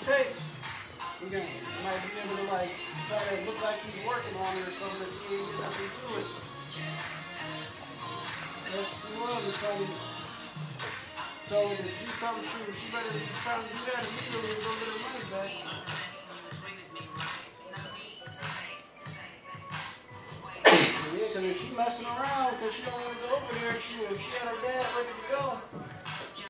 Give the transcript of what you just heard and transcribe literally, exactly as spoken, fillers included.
takes, he gonna, might be able to like try to look like he's working on it or something, but he ain't get nothing to it. That's too well to try to tell her to do something. She, she better be trying to do that immediately and go get her money back. Yeah, because if she messing around because she don't want to go over there, she, if she had her dad ready to go,